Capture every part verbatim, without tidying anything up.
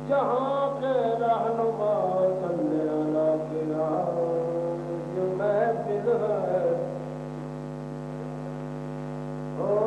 जहाँ के रहनुमा सल्ले अला किया जो महफिल है ओ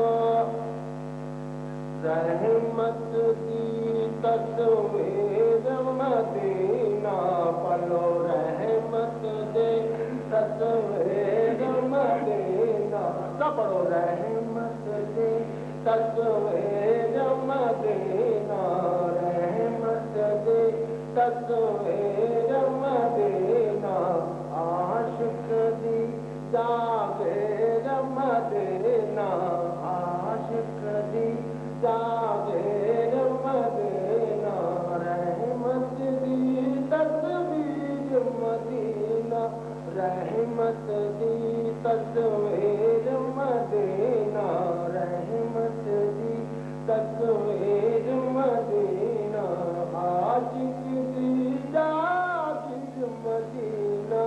रहमत की तस्वीर मदीना पलो रहमत दे तस्वीर मदीना पढ़ो रहमत दे तस्वीर मदीना रहमत दे तस्वीर मदीना आशिक दी जागीर मदीना आशिक दी जागीर मदीना रहमत दी तस्वीर मदीना रहमत दी तस्वीर मदीना रहमत दी तस्वीर मदीना आशिक दी जागीर मदीना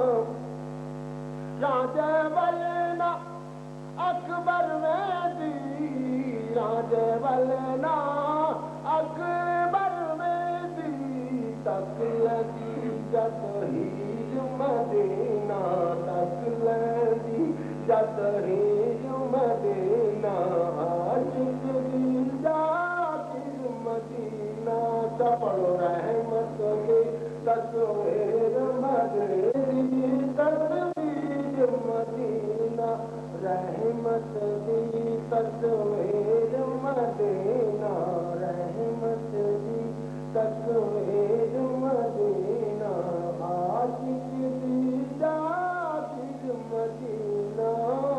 राजा वलना अकबर में दी राजा वलना अकबर में दी तक लगी जत हीर मदीना तक लगी जत हीर मदीना आशिक दी जाकिर मदीना चपड़ो रहमत के तस्वीर मदीना तस्वीर मदीना रहमत दी तस्वीर मदीना रहमत दी तस्वीर मदीना आशिक दी जाकिर मदीना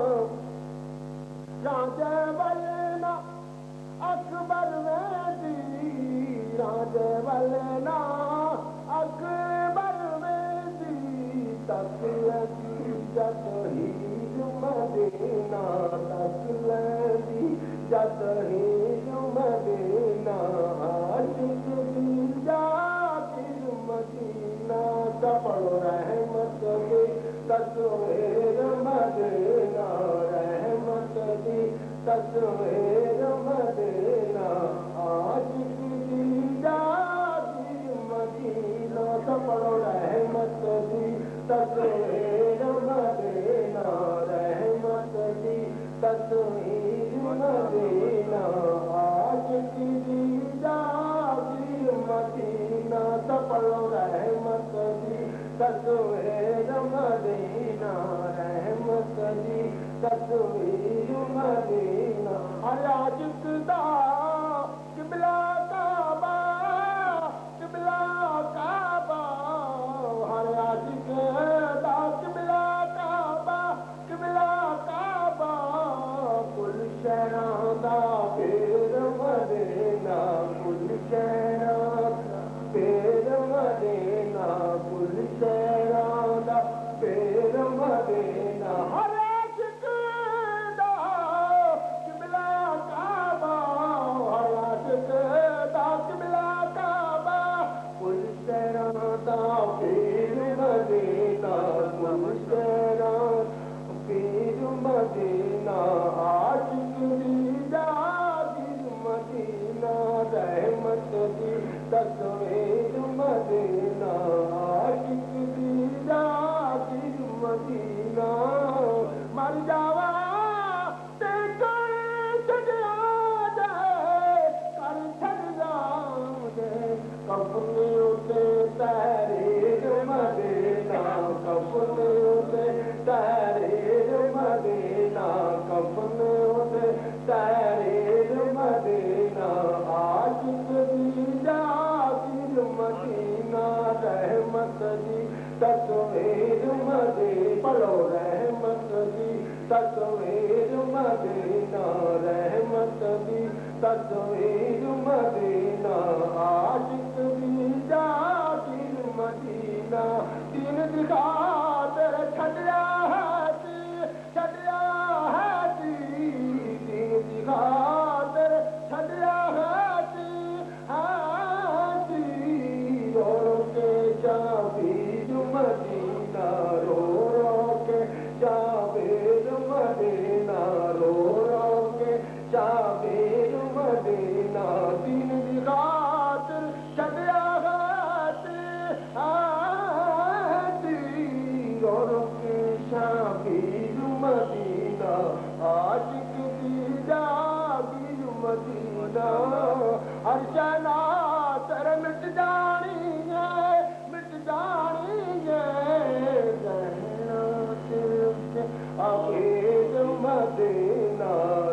राजा वलना अकबर में दी राजा वलना अकबर में दी तक लगी जत हीर मदीना तक लगी जत हीर मदीना आशिक दी जाकिर मदीना चपड़ो रहमत के तस्वीर मदीना रहमत दी तस्वीर मदीना आशिक दी जाकिर मदीना चपड़ो रहमत दी तस्वीर मदीना रहमत दी तस्वीर मदीना आशिक दी जाकिर मदीना चपड़ो रहमत दी तस्वीर मदीना रहमत दी तस्वीर मदीना आशिक दा किबला काबा किबला काबा हर आशिक दा किबला काबा किबला काबा कुल शहरां दा पीर मदीना कुल शहरां दा पीर मदीना कुल शहरां दा पीर मदीना हर आशिक दा किबला काबा हर आशिक दा किबला काबा कुल शहरां दा पीर मदीना कुल शहरां पीर मदीना आशिक दी जाकिर मदीना रहमत दी तस्वीर मदीना आशिक दी जाकिर मदीना मर जावा ते कर छड़िया दे कर छड़िया दे कफन उते तहरीर मदीना कफन उते तहरीर मदीना कफन उते तहरीर मदीना आशिक दी जाकिर मदीना रहमत दी तस्वीर मदीना पढ़ो रहमत दी तस्वीर मदीना रहमत दी तस्वीर मदीना आशिक दी जाकिर मदीना दीन दी खातिर छड़िया है ती छड़िया है ती दीन दी खातिर छड़िया है ती है ती रो के जाबीर मदीना रो रो के जाबीर मदीना रो रो के जाबीर मदीना हर शना सर मिट जानी है, मिट जानी है। रहना सिर्फ आखिर मदीना।